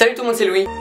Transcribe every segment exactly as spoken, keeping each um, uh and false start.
Salut tout le monde, c'est Louis.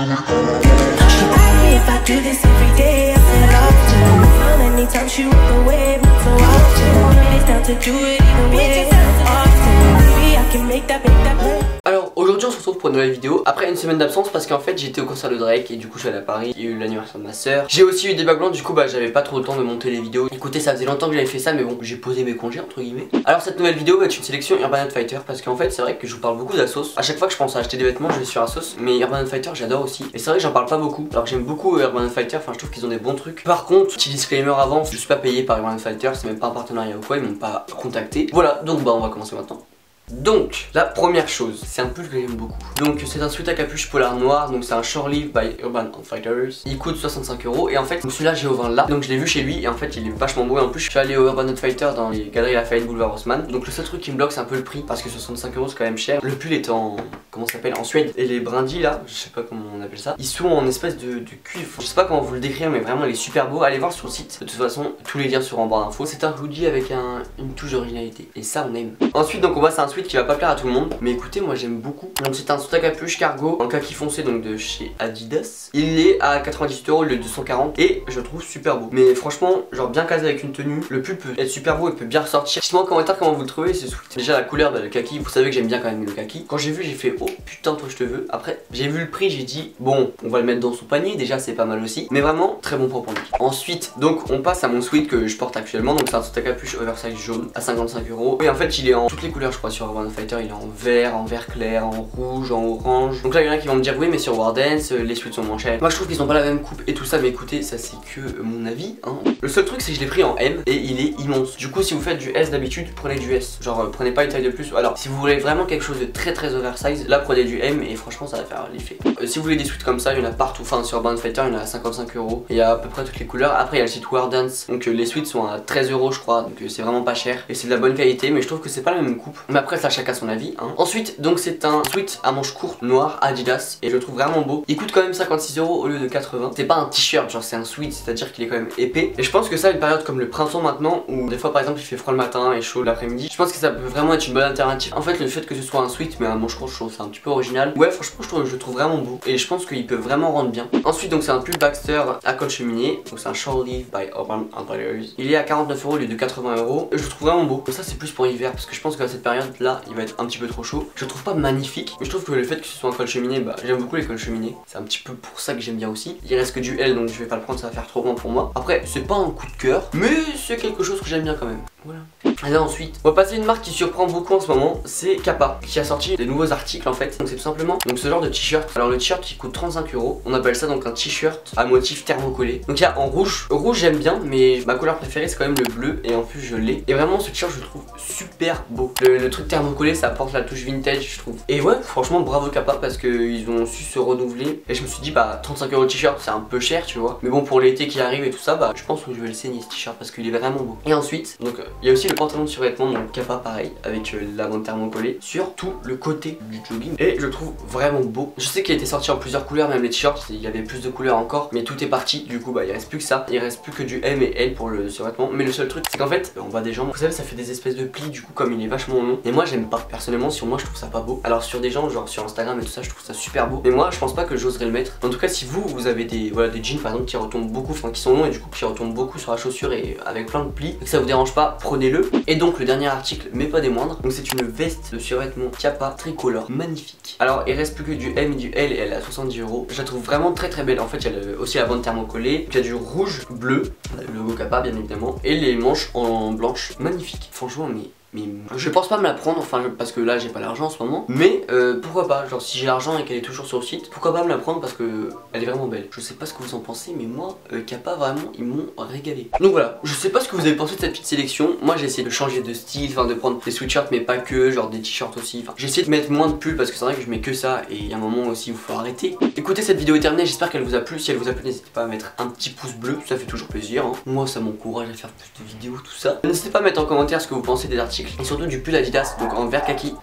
Alors aujourd'hui on se retrouve pour une nouvelle vidéo après une semaine d'absence parce qu'en fait j'étais au concert de Drake et du coup je suis allé à Paris, il y a eu l'anniversaire de ma soeur. J'ai aussi eu des bagues blancs, du coup bah j'avais pas trop le temps de monter les vidéos. Écoutez, ça faisait longtemps que j'avais fait ça mais bon, j'ai posé mes congés entre guillemets. Alors cette nouvelle vidéo va être une sélection Urban Outfitters parce qu'en fait c'est vrai que je vous parle beaucoup d'Asos. À chaque fois que je pense à acheter des vêtements je vais sur Asos, mais Urban Outfitters j'adore aussi. Et c'est vrai que j'en parle pas beaucoup alors que j'aime beaucoup Urban Outfitters, enfin je trouve qu'ils ont des bons trucs. Par contre, petit disclaimer avant, je suis pas payé par Urban Outfitters, c'est même pas un partenariat ou quoi, ils m'ont pas contacté. Voilà, donc bah on va commencer maintenant. Donc, la première chose, c'est un pull que j'aime beaucoup. Donc, c'est un sweat à capuche polar noir. Donc, c'est un short sleeve by Urban Outfitters. Il coûte soixante-cinq euros. Et en fait, celui-là, j'ai au vin là. Donc, je l'ai vu chez lui. Et en fait, il est vachement beau. Et en plus, je suis allé au Urban Outfitters dans les galeries Lafayette Boulevard Haussmann. Donc, le seul truc qui me bloque, c'est un peu le prix. Parce que soixante-cinq euros, c'est quand même cher. Le pull est en. Comment ça s'appelle? En suède. Et les brindilles là, je sais pas comment on appelle ça. Ils sont en espèce de, de cuivre. Je sais pas comment vous le décrire, mais vraiment, il est super beau. Allez voir sur le site. De toute façon, tous les liens seront en barre d'infos. C'est un hoodie avec un, une touche d'originalité. Et ça, on aime. Ensuite, donc, on voit, c'est un sweat qui va pas plaire à tout le monde. Mais écoutez, moi j'aime beaucoup. Donc c'est un sweat à capuche cargo en kaki foncé, donc de chez Adidas. Il est à quatre-vingt-dix-huit euros le deux cent quarante et je le trouve super beau. Mais franchement, genre bien casé avec une tenue. Le pull peut être super beau et peut bien ressortir. Dites-moi en commentaire comment vous le trouvez ce sweat. Déjà la couleur de le kaki, vous savez que j'aime bien quand même le kaki. Quand j'ai vu, j'ai fait oh putain toi je te veux. Après j'ai vu le prix, j'ai dit bon on va le mettre dans son panier. Déjà c'est pas mal aussi. Mais vraiment très bon pour lui. Ensuite donc on passe à mon sweat que je porte actuellement. Donc c'est un sweat à capuche oversize jaune à cinquante-cinq euros. Et en fait il est en toutes les couleurs je crois sur Urban Outfitters. Il est en vert, en vert clair, en rouge, en orange. Donc là il y en a qui vont me dire oui mais sur Wardens les sweats sont moins chers. Moi je trouve qu'ils ont pas la même coupe et tout ça, mais écoutez ça c'est que mon avis hein. Le seul truc c'est que je l'ai pris en M et il est immense. Du coup si vous faites du S d'habitude prenez du S. Genre euh, prenez pas une taille de plus. Alors si vous voulez vraiment quelque chose de très très oversize, là prenez du M et franchement ça va faire l'effet. euh, Si vous voulez des sweats comme ça il y en a partout. Enfin sur Urban Outfitters il y en a à cinquante-cinq euros. Il y a à peu près toutes les couleurs. Après il y a le site Wardens. Donc euh, les sweats sont à treize euros je crois. Donc euh, c'est vraiment pas cher. Et c'est de la bonne qualité, mais je trouve que c'est pas la même coupe. Mais après ça chacun son avis hein. Ensuite donc c'est un sweat à manches courtes noir Adidas et je le trouve vraiment beau. Il coûte quand même cinquante-six euros au lieu de quatre-vingts. C'est pas un t-shirt, genre c'est un sweat, c'est à dire qu'il est quand même épais. Et je pense que ça, une période comme le printemps maintenant, où des fois par exemple il fait froid le matin et chaud l'après-midi, je pense que ça peut vraiment être une bonne alternative. En fait le fait que ce soit un sweat mais un manche court, je trouve c'est un petit peu original. Ouais franchement je trouve, je le trouve vraiment beau et je pense qu'il peut vraiment rendre bien. Ensuite donc c'est un pull Baxter à col cheminée. Donc c'est un short sleeve by Urban Outfitters. Il est à quarante-neuf euros au lieu de quatre-vingts euros. Et je le trouve vraiment beau. Donc ça c'est plus pour l'hiver parce que je pense qu'à cette période là il va être un petit peu trop chaud. Je le trouve pas magnifique, mais je trouve que le fait que ce soit un col cheminée, bah j'aime beaucoup les cols cheminés. C'est un petit peu pour ça que j'aime bien aussi. Il reste que du L donc je vais pas le prendre, ça va faire trop grand pour moi. Après c'est pas un coup de cœur, mais c'est quelque chose que j'aime bien quand même. Voilà. Allez ensuite, on va passer à une marque qui surprend beaucoup en ce moment, c'est Kappa, qui a sorti des nouveaux articles en fait. Donc c'est tout simplement donc ce genre de t-shirt. Alors le t-shirt qui coûte trente-cinq euros, on appelle ça donc un t-shirt à motif thermocollé. Donc il y a en rouge, rouge j'aime bien, mais ma couleur préférée c'est quand même le bleu et en plus je l'ai. Et vraiment ce t-shirt je le trouve super beau. Le, le truc thermocollé ça apporte la touche vintage je trouve. Et ouais franchement bravo Kappa parce qu'ils ont su se renouveler. Et je me suis dit bah trente-cinq euros le t-shirt c'est un peu cher tu vois. Mais bon pour l'été qui arrive et tout ça bah je pense que je vais le saigner ce t-shirt parce qu'il est vraiment beau. Et ensuite donc il y a aussi le pantalon de survêtement donc Kappa pareil avec euh, la bande thermocollée sur tout le côté du jogging et je le trouve vraiment beau. Je sais qu'il a été sorti en plusieurs couleurs, même les t-shirts il y avait plus de couleurs encore, mais tout est parti du coup bah il reste plus que ça, il reste plus que du M et L pour le survêtement. Mais le seul truc c'est qu'en fait en bas des jambes vous savez ça fait des espèces de plis du coup comme il est vachement long et moi j'aime pas personnellement. Sur moi je trouve ça pas beau, alors sur des gens genre sur Instagram et tout ça je trouve ça super beau, mais moi je pense pas que j'oserais le mettre. En tout cas si vous vous avez des voilà des jeans par exemple qui retombent beaucoup, enfin qui sont longs et du coup qui retombent beaucoup sur la chaussure et avec plein de plis et que ça vous dérange pas, prenez-le. Et donc le dernier article mais pas des moindres, donc c'est une veste de survêtement Kappa tricolore magnifique. Alors il reste plus que du M et du L et elle est à soixante-dix euros. Je la trouve vraiment très très belle. En fait il y a le, aussi la bande thermocollée, il y a du rouge bleu, le logo Kappa bien évidemment, et les manches en blanche magnifique. Franchement mais Mais je pense pas me la prendre, enfin parce que là j'ai pas l'argent en ce moment. Mais euh, pourquoi pas, genre si j'ai l'argent et qu'elle est toujours sur le site, pourquoi pas me la prendre parce que elle est vraiment belle. Je sais pas ce que vous en pensez, mais moi euh, Kappa vraiment ils m'ont régalé. Donc voilà, je sais pas ce que vous avez pensé de cette petite sélection. Moi j'ai essayé de changer de style, enfin de prendre des sweatshirts mais pas que, genre des t-shirts aussi. Enfin j'ai essayé de mettre moins de pulls parce que c'est vrai que je mets que ça et il y a un moment aussi où il faut arrêter. Écoutez, cette vidéo est terminée, j'espère qu'elle vous a plu. Si elle vous a plu n'hésitez pas à mettre un petit pouce bleu, ça fait toujours plaisir hein. Moi ça m'encourage à faire plus de vidéos tout ça. N'hésitez pas à mettre en commentaire ce que vous pensez des articles et surtout du pull Adidas, donc en vert kaki.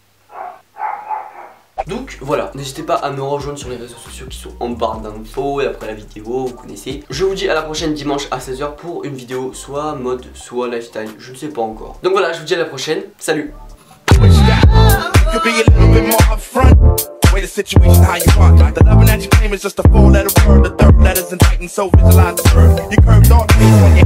Donc voilà, n'hésitez pas à me rejoindre sur les réseaux sociaux qui sont en barre d'infos et après la vidéo, vous connaissez. Je vous dis à la prochaine dimanche à seize heures pour une vidéo soit mode, soit lifestyle, je ne sais pas encore. Donc voilà, je vous dis à la prochaine, salut. way the situation how you want. The loving that you claim is just a four letter word. The third letter's in Titan, so visualize the verb. You curved all the things when you